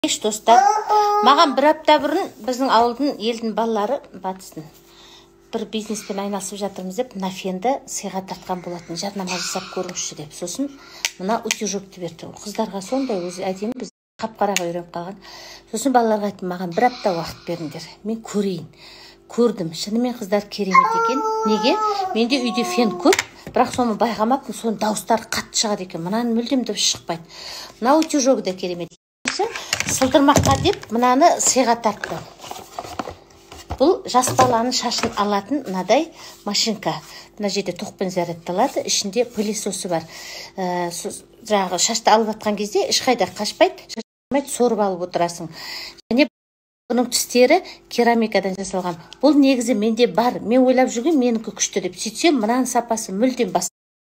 Достар, маған бір апта бұрын біздің ауылдың елдің балалары батыстың бір бизнеспен айналысып жатырмыз деп мына фенді сыйға тартқан болатын, жарнама жасап көріңізші деп. Сосын мына утюжокты берді. Қыздарға сондай өзі әдемі, біз қап-қараға үйреніп қалған. Сосын балаларға айттым, маған бір апта уақыт беріңдер, мен көрейін. Көрдім, шынымен қыздар керемет екен. Неге? Менде үйде фен көп, бірақ соны байқамаппын, соның дауыстары қатты шығады екен. Мынаның мүлдем дыбыс шықпайды. Мына утюжок да керемет. Сылдырмаққа деп мынаны сыйға тартты. Бұл жас баланың шашын алатын мынадай машинка. Мына жерде тоқпен зарядталады, ішінде пылесосы бар. Жаңағы шашты алып жатқан кезде ешқайда қашпайды, сорып алып отырасың. Және бұның түстері керамикадан жасалған. Бұл негізі менде бар. Мен ойлап жүрген менікі күшті деп. Сөйтсем, мынаның сапасы мүлдем басқа.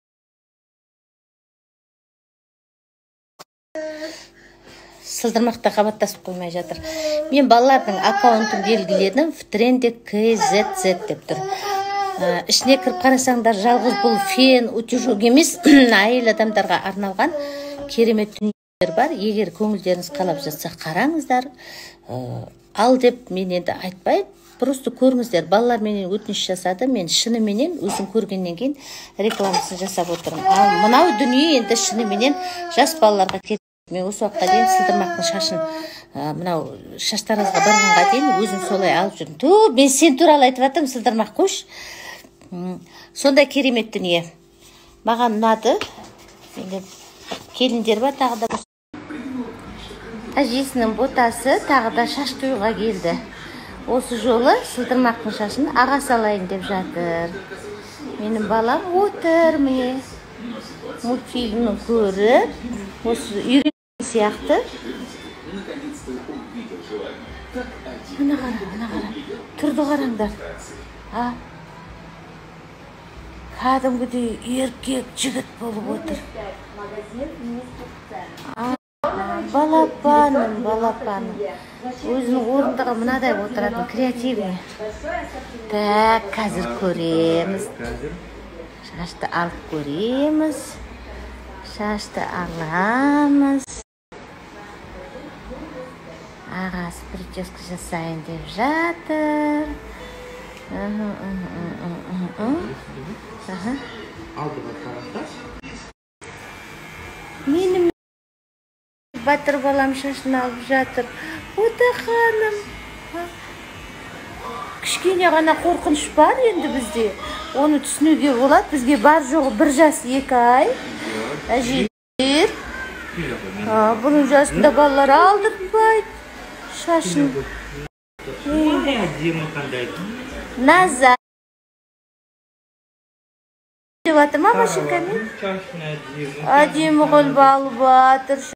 Сылдырмақта қабаттасып қоймай жатыр. Мен балалардың аккаунтын белгіледім, в тренде KZZ деп тұр. Ішіне кіріп қарасаңдар, жалғыз бұл фен, утюжок емес, әйел адамдарға арналған керемет дүниелер бар. Егер көңілдеріңіз қалап жатса, қараңыздар. Ал деп мен енді айтпай, просто көріңіздер. Балалар менен өтініш жасады, мен шыныменен өзім көргеннен кейін рекламасын жасап отырмын. Ал мынау дүние енді шыныменен жас балаларға кетті. Мен осы уақытқа дейін сылдырмақтың шашын, мынау шаштаразға барғанға дейін өзім солай алып жүрдім. Мен сен туралы айтып жатырмын, сылдырмақ қош. Сондай керемет дүние. Маған ұнады. Келіндер бар тағы да. Әжесінің ботасы тағы да шаш қиюға келді. Осы жолы сылдырмақтың шашын аға салайын деп жатыр. Менің балам отыр, міне. Мультфильмі көріп, осы үйрен сияқты. Мына қара. Тұрды қараңдар. Кәдімгідей еркек жігіт болып отыр. Балапаным. Өзінің орындығы мынадай отыратын, креативный. Так, қазір көреміз. Шашты алып көреміз. Шашты аламыз. Ағасы прическа жасайын деп жатыр. Менің батыр балам шашын алып жатыр. Ота ханым. Кішкене ғана қорқыныш бар енді бізде. Оны түсінуге болады. Бізге бар жоғы 1 жас 2 ай. Әжелер. Бұның жасында балалар алдыртпайды. Шашын. Назар. Деп атыр ма машинкамен? Әдемі қол алып жатыр.